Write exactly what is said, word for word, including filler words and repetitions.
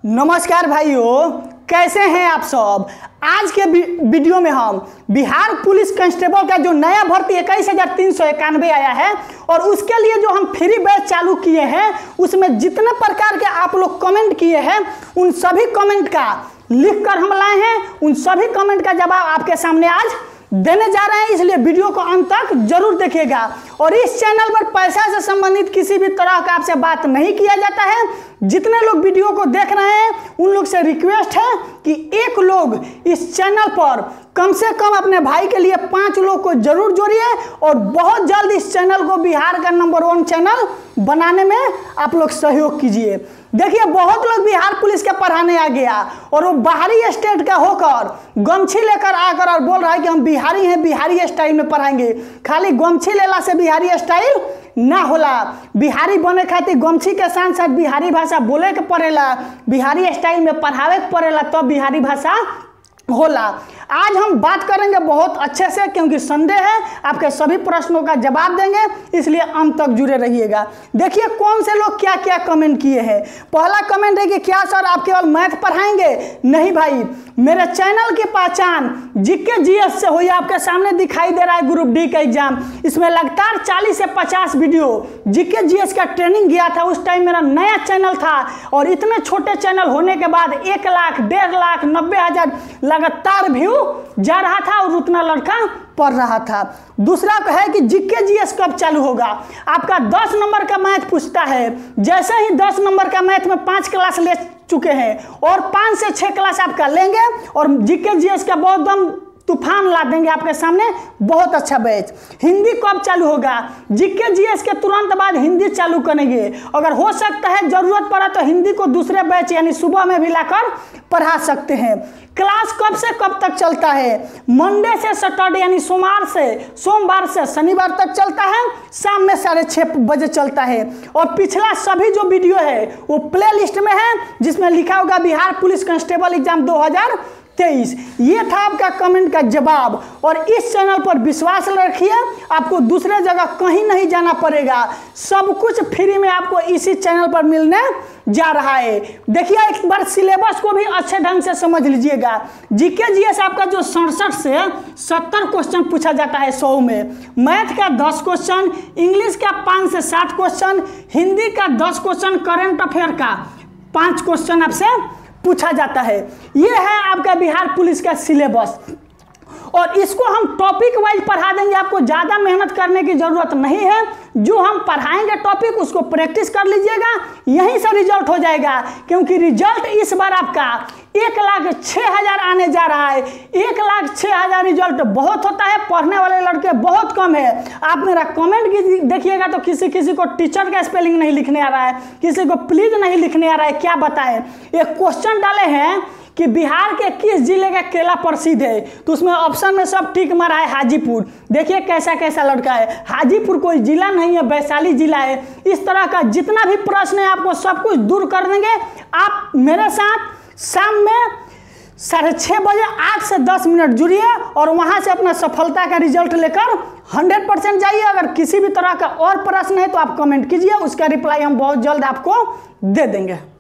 नमस्कार भाइयों, कैसे हैं आप सब। आज के वीडियो में हम बिहार पुलिस कांस्टेबल का जो नया भर्ती इक्कीस हजार तीन सौ इक्यानवे आया है और उसके लिए जो हम फ्री बैच चालू किए हैं उसमें जितने प्रकार के आप लोग कमेंट किए हैं उन सभी कमेंट का लिख कर हम लाए हैं। उन सभी कमेंट का जवाब आपके सामने आज देने जा रहे हैं, इसलिए वीडियो को अंत तक जरूर देखिएगा। और इस चैनल पर पैसा से संबंधित किसी भी तरह का आपसे बात नहीं किया जाता है। जितने लोग वीडियो को देख रहे हैं उन लोग से रिक्वेस्ट है कि एक लोग इस चैनल पर कम से कम अपने भाई के लिए पांच लोग को जरूर जोड़िए और बहुत जल्द इस चैनल को बिहार का नंबर वन चैनल बनाने में आप लोग सहयोग कीजिए। देखिए, बहुत लोग बिहार पुलिस के पढ़ाने आ गया और वो बाहरी स्टेट का होकर गमछी लेकर आकर और बोल रहा है कि हम बिहारी हैं, बिहारी स्टाइल में पढ़ाएंगे। खाली गमछी लेला से बिहारी स्टाइल ना होला। बिहारी बने खातिर गमछी के साथ साथ बिहारी भाषा बोले के पड़ेला, बिहारी स्टाइल में पढ़ावे के पड़ेला, तब तो बिहारी भाषा होला। आज हम बात करेंगे बहुत अच्छे से, क्योंकि संदेह है आपके सभी प्रश्नों का जवाब देंगे, इसलिए अंत तक जुड़े रहिएगा। देखिए कौन से लोग क्या क्या कमेंट किए हैं। पहला कमेंट है कि क्या सर आप केवल मैथ पढ़ाएंगे। नहीं भाई, मेरे चैनल की पहचान जीके जीएस से हुई। आपके सामने दिखाई दे रहा है ग्रुप डी का एग्जाम, इसमें लगातार चालीस से पचास वीडियो जीके जीएस का ट्रेनिंग किया था। उस टाइम मेरा नया चैनल था और इतने छोटे चैनल होने के बाद एक लाख डेढ़ लाख नब्बे हजार लगातार व्यू जा रहा था और उतना लड़का पढ़ रहा था। दूसरा है कि जीके जीएस कब चालू होगा। आपका दस नंबर का मैथ पूछता है, जैसे ही दस नंबर का मैथ में पांच क्लास ले चुके हैं और पांच से छह क्लास आपका लेंगे और जीके जीएस का बहुत दम तूफान ला देंगे आपके सामने। बहुत अच्छा बैच। हिंदी कब चालू होगा। जीके जीएस के तुरंत बाद हिंदी चालू करेंगे। अगर हो सकता है जरूरत पड़ा तो हिंदी को दूसरे बैच यानी सुबह में भी लाकर पढ़ा सकते हैं। क्लास कब से कब तक चलता है। मंडे से सैटरडे यानी सोमवार से सोमवार से शनिवार तक चलता है, शाम में साढ़े छः बजे चलता है। और पिछला सभी जो वीडियो है वो प्ले लिस्ट में है, जिसमें लिखा होगा बिहार पुलिस कांस्टेबल एग्जाम दो हजार तेईस। ये था आपका कमेंट का जवाब। और इस चैनल पर विश्वास रखिए, आपको दूसरे जगह कहीं नहीं जाना पड़ेगा। सब कुछ फ्री में आपको इसी चैनल पर मिलने जा रहा है। देखिए एक बार सिलेबस को भी अच्छे ढंग से समझ लीजिएगा। जीके जीएस आपका जो सड़सठ से सत्तर क्वेश्चन पूछा जाता है सौ में, मैथ का दस क्वेश्चन, इंग्लिश का पाँच से सात क्वेश्चन, हिंदी का दस क्वेश्चन, करंट अफेयर का पाँच क्वेश्चन आपसे पूछा जाता है। ये है आपका बिहार पुलिस का सिलेबस और इसको हम टॉपिक वाइज पढ़ा देंगे। आपको ज़्यादा मेहनत करने की ज़रूरत नहीं है। जो हम पढ़ाएंगे टॉपिक उसको प्रैक्टिस कर लीजिएगा, यहीं से रिजल्ट हो जाएगा। क्योंकि रिजल्ट इस बार आपका एक लाख छः हज़ार आने जा रहा है। एक लाख छः हज़ार रिजल्ट बहुत होता है, पढ़ने वाले लड़के बहुत कम है। आप मेरा कमेंट देखिएगा तो किसी किसी को टीचर का स्पेलिंग नहीं लिखने आ रहा है, किसी को प्लीज नहीं लिखने आ रहा है। क्या बताएं, एक क्वेश्चन डाले हैं कि बिहार के किस जिले का केला प्रसिद्ध है, तो उसमें ऑप्शन में सब ठीक मारा है हाजीपुर। देखिए कैसा कैसा लड़का है। हाजीपुर कोई जिला नहीं है, वैशाली जिला है। इस तरह का जितना भी प्रश्न है आपको सब कुछ दूर कर देंगे। आप मेरे साथ शाम में साढ़े छः बजे आठ से दस मिनट जुड़िए और वहाँ से अपना सफलता का रिजल्ट लेकर हंड्रेड परसेंट जाइए। अगर किसी भी तरह का और प्रश्न है तो आप कमेंट कीजिए, उसका रिप्लाई हम बहुत जल्द आपको दे देंगे।